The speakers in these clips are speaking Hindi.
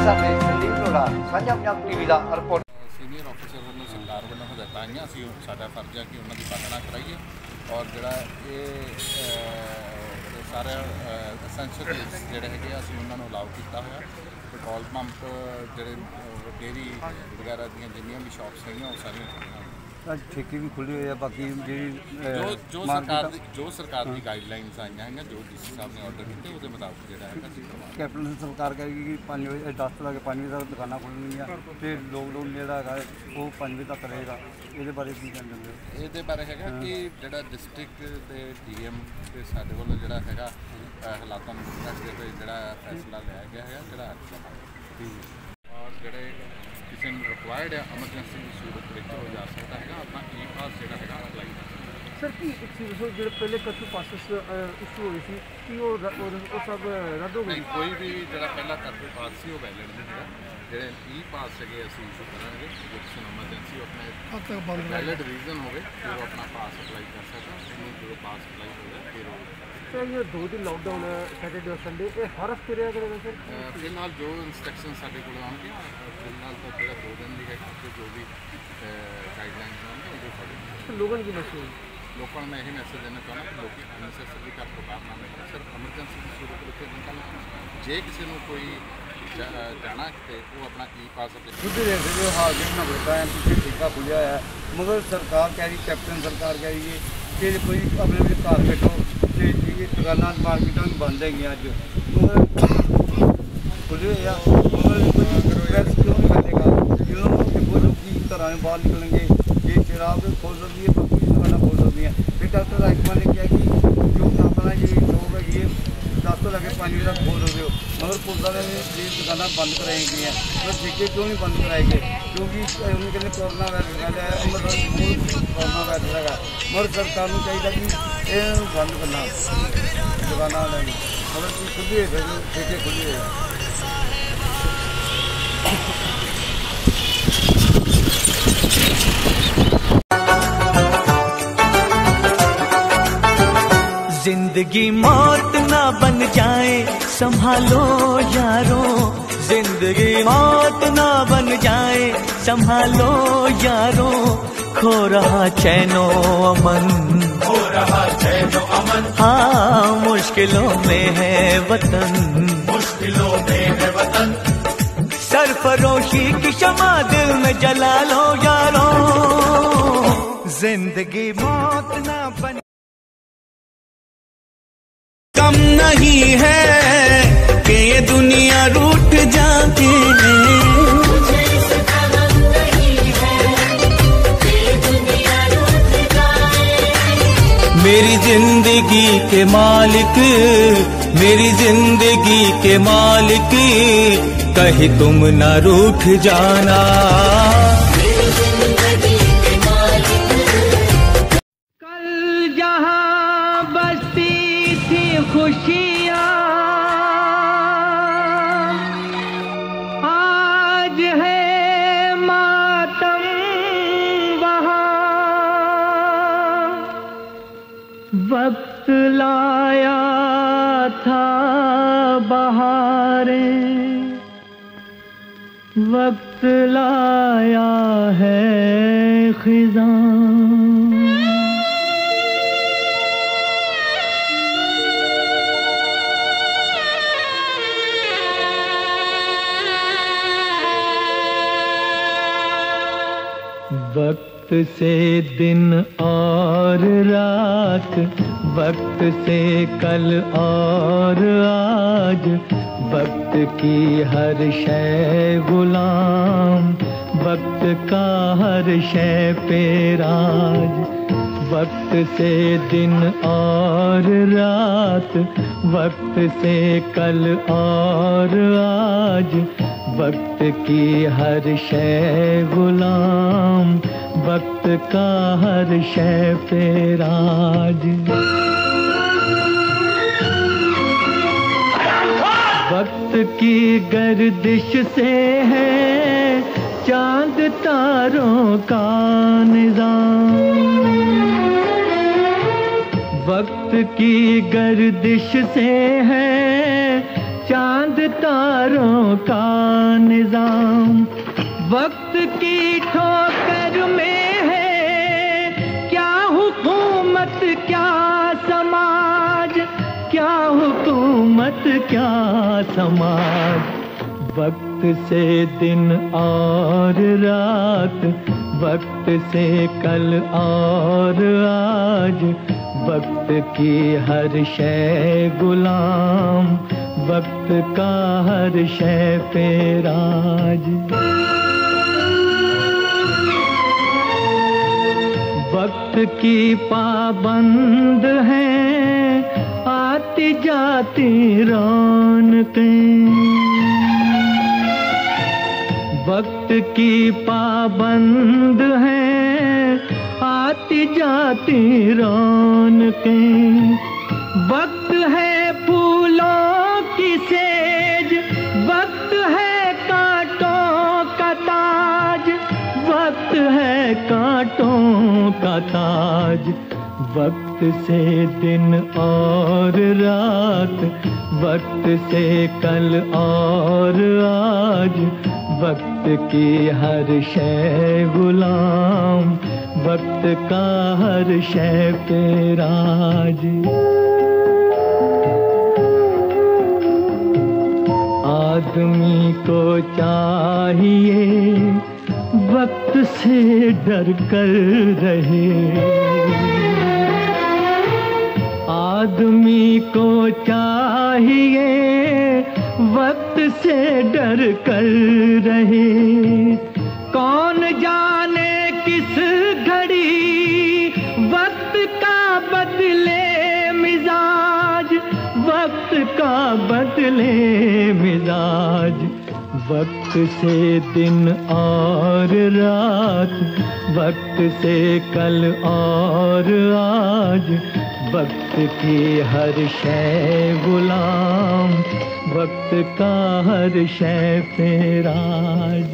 साथे संदीप अरोड़ा साझा पंजाब टीवी का रिपोर्ट। सीनियर ऑफिसर वालों सरकार वालों हदायतां आईयां असीं साडा फर्ज है कि उन्होंने पालना कराइए और जिहड़ा ये सारे एसेंशियल जिहड़े हैगे असीं उन्होंने अलाउ किया होया। पेट्रोल पंप जिहड़े डेयरी वगैरह दियां जिन्नियां भी शॉप्स हैगियां वो सारियां ठेके भी खुले हुए हैं। बाकी जो सरकार की गाइडलाइनस आई हैं जो डीसी साहब ने ऑर्डर किए वो मुताबिक जो है कैप्टन सरकार कहेगी कि 5 बजे 10 तो लगे 5 बजे तक दुकाना खुलनियाँ तो लॉकडाउन जोड़ा है वो 5 बजे तक रहेगा। ये बारे की कहना चाहते हो? ये बारे है कि जो डिस्ट्रिक्ट के डीएम के साढ़े वालों जो है हालातों को देखते हुए जो फैसला लिया गया है जो और जोड़े किसी को रिक्वायर्ड है एमरजेंसी की सूरत में हो जा सकता है अपना ई पास जो है अप्लाई कर सकता है। सर की एक चीज़ जो पहले कर्फ्यू पासिस इशू हो गई थी कि वो सब रद्द हो गई? कोई भी जो पहला कर्फ्यू पास से वो वैलिड नहीं है। जो ई पास है असं इशू करेंगे जो किसी एमरजेंसी अपने वैलिड रीजन हो फिर वो अपना पास अप्लाई कर सकता है। जो पास अप्लाई हो गया फिर सर ये 2 दिन लॉकडाउन है सैटरडे और संडे ये हर हफ्ते रहेगा करेगा सर? फिलहाल जो इंस्ट्रक्शन साढ़े को आएंगे फिलहाल तो जो 2 दिन की है जो भी गाइडलाइंस होंगे वो फॉलो लोगों की मैसेज लोगों में यही मैसेज देना चाहना कि लोग अननेसेसरी घर को बाहर ना निकलें। सिर्फ एमरजेंसी की सूरत में निकलना जे किसी को कोई जाना तो वो अपना ई पास खुद देख रहे हो हाल में होता है पीछे ठेका खुलिया है मगर सरकार कह रही कैप्टन सरकार कह रही है कि कोई अपने घर बैठो दुकाना मार्केटा भी बंद है अज खुले मगर प्रेस क्यों नहीं करेगा? जो लोग घर बाहर निकलेंगे ये शराब खोल सकती है बाकी दुकाना खोल सकती हैं। फिर डॉक्टर राजकुमार ने किया कि जो अपना ये लोग है ये 10 तो लगे 5 बजे तक खोल सकते हो मगर पुलिस वाले ने ये दुकाना बंद कराई गई हैं। तो ठेके क्यों नहीं बंद कराए गए? क्योंकि उन्हें कहते कोरोना वायरस है कोरोना वायरस है मगर सरकार को चाहिए कि ये बंद करना दुकाना वाले मगर खुले ठेके खुले है। जिंदगी मौत ना बन जाए संभालो यारों, जिंदगी मौत ना बन जाए संभालो यारों, खो रहा चैनो अमन, खो रहा चैनो अमन, हाँ मुश्किलों में है वतन, मुश्किलों में है वतन, सरफरोशी की शमा दिल में जला लो यारों, जिंदगी मौत ना बन कम नहीं है कि ये दुनिया रूठ जाती है, मेरी जिंदगी के मालिक, मेरी जिंदगी के मालिक, कहीं तुम न रूठ जाना। कल जहां बसती थी खुशियाँ, आज है मातम वहाँ, वक्त लाया था बहारें, वक्त लाया है खिज़ां, वक्त से दिन और रात, वक्त से कल और आज, वक्त की हर शय गुलाम, वक्त का हर शय पे राज, वक्त से दिन और रात, वक्त से कल और आज, वक्त की हर शय गुलाम, वक्त का हर शय पे राज, वक्त की गर्दिश से है चांद तारों का निज़ाम, वक्त की गर्दिश से है चांद तारों का निजाम। वक्त की ठोकर में है क्या हुकूमत क्या समाज, क्या हुकूमत क्या समाज। वक्त से दिन और रात, वक्त से कल और आज, वक्त की हर शय गुलाम, वक्त का हर शय पे राज। वक्त की पाबंद हैं आती जाती रौनकें। वक्त की पाबंद हैं आती जाती रौनकें। वक्त है फूलों की सेज, वक्त है कांटों का ताज, वक्त है कांटों का ताज। वक्त से दिन और रात, वक्त से कल और आज, वक्त की हर शय गुलाम, वक्त का हर शय पे राज। आदमी को चाहिए वक्त से डर कर रहे। आदमी को चाहिए वक्त से डर कर रहे। कौन जाने किस घड़ी वक्त का बदले मिजाज, वक्त का बदले मिजाज। वक्त से दिन और रात, वक्त से कल और आज, वक्त की हर शय गुलाम, वक्त का हर शय पे राज।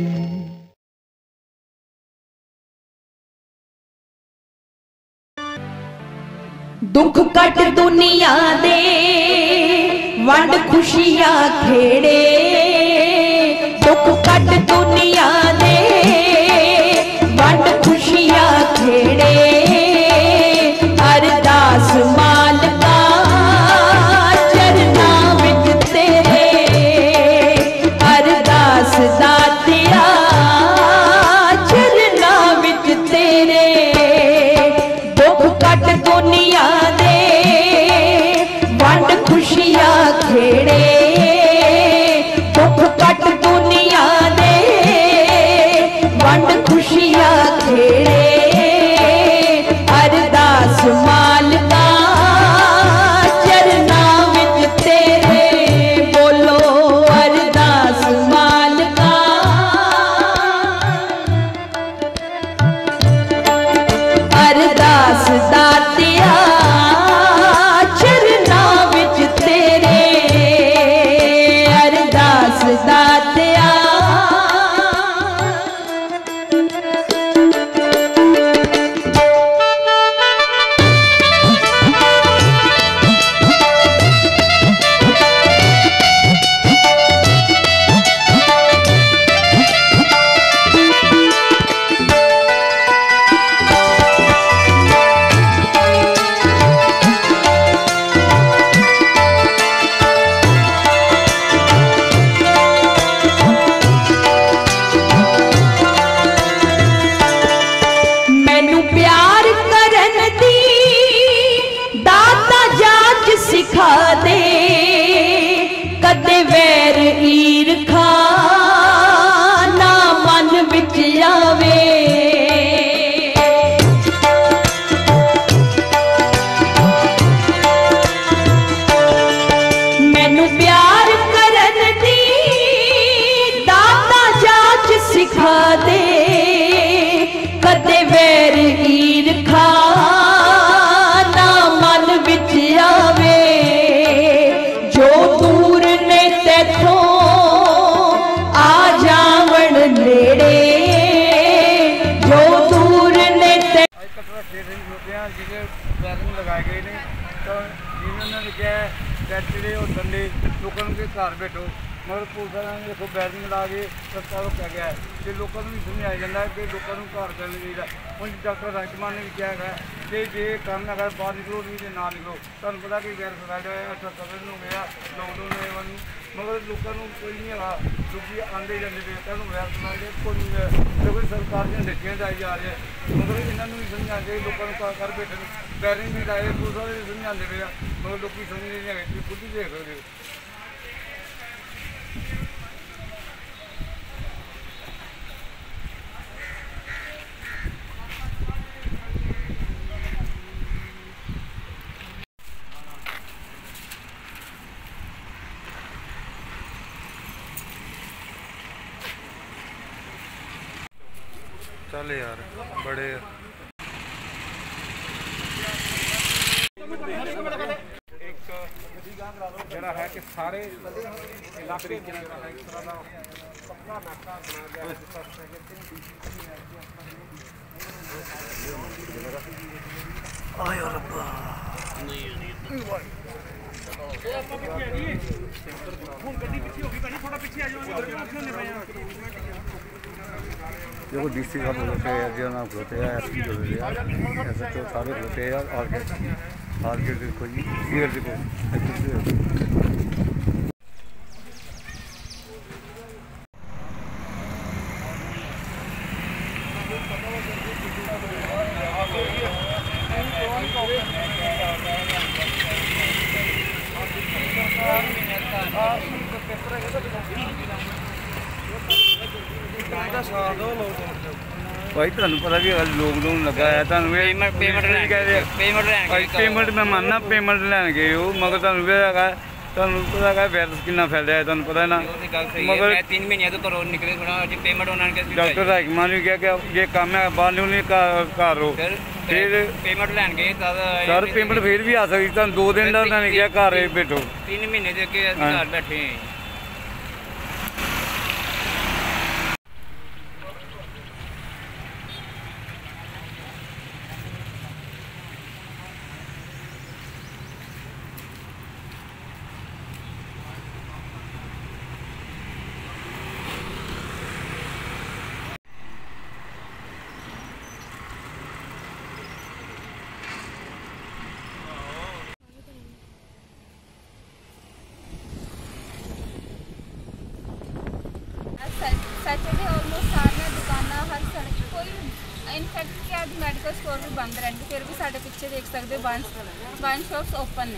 दुख कट दुनिया दे वंड खुशियां खेड़े। दुख कट दुनिया दे वंड खुशियां खेड़े। अरदास मालका चरना विच तेरे, अरदास दातिया चरना विच तेरे। दुख कट दुनिया दे वंड खुशियां खेड़े। दुख कट दुनिया दे वंड खुशियां खेड़े। अरदास मालका चरना विच तेरे। बोलो अरदास मालका। अरदास दातिया चरना विच तेरे। अरदास दातिया। मैनू प्यार करन दी दाता जाच सिखा दे। कदे वैर ईरखा ना मन विच आवे। मैनू प्यार करन दी दाता जाच सिखा दे। कदे वैर ईरखा ना मन विच आवे। जो दूर ने तैथों आ जावण नेड़े। जो दूर ने आज कटरा खेल रही होते हैं जिसे बैरिंग लगाए गए ने। तो जिन्होंने क्या टैटड़े और डंडे जो लोगों के घर बैठो मगर पुलिस वाले ने देखो बैरिंग ला के रस्ता रोकया गया है कि लोगों को भी समझाया जाता है कि लोगों को घर करना चाहिए हूँ डॉक्टर राजकुमार ने भी कहा है कि जे काम अगर बाहर निकलो नहीं तो ना निकलो तुम पता कि गैर फैल है 78 हो गया लॉकडाउन में मगर लोगों को कोई नहीं है लोग आते जाते पे तुम गैर फैल कोई क्योंकि सरकार ने नीतियाँ लाई जा रही है मगर इन्होंने भी समझा के लोगों को घर बैठे बैरिंग भी लाए पुलिस वाले भी समझाते पे मगर लोग समझ नहीं है खुद ही देख सकते हो। चल यार बड़े ਜਿਹੜਾ ਹੈ ਕਿ ਸਾਰੇ ਇਲਾਕੇ ਦੇ ਨਾਲ ਇੱਕ ਤਰ੍ਹਾਂ ਦਾ ਪੱਕਾ ਨਾਕਾ ਬਣਾ ਗਿਆ ਹੈ ਜਿਸ ਤਰ੍ਹਾਂ ਆਏ ਰੱਬਾ ਹੁਣ ਗੱਡੀ ਪਿੱਛੇ ਹੋ ਗਈ ਭਾਜੀ ਥੋੜਾ ਪਿੱਛੇ ਆ ਜਾਓ ਰੱਖਣੇ ਪਏ ਆ देखो डीसी साहब खलोते हैं जी नाम खलोते हैं एसपी खलोते हैं एसएचओ सारे खलोते हैं आर के देखो जी सीआर देखो भाई तुहानू पता भी लॉकडाउन लगा है पेमेंट मैं मानना पेमेंट लैन गए हो मगर तुहानू पता है वायरस कितना फैलिया है तुहानू पता है ना मगर 3 महीने तो घरों निकले पेमेंट उन्होंने डॉक्टर राजकुमार ने कहा कि ये काम है बाहर नहीं घर रहो फिर पेमेंट लैन गए सर पेमेंट फिर भी आ सकती तुहानू 2 दिन का उन्होंने कहा घर बैठो 3 महीने के घर बैठे हैं। सैटरडे ऑलमोस्ट सारिया दुकाना हर सड़क कोई इनफैक्ट कि आज मैडिकल स्टोर भी बंद रहते फिर भी साढ़े पिछे देख सकते wine shops open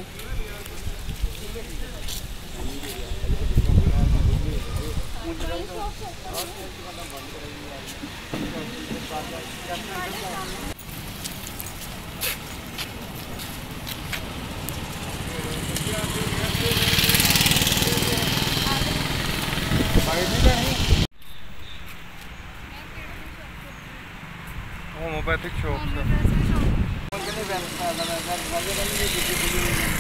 homeopathic shop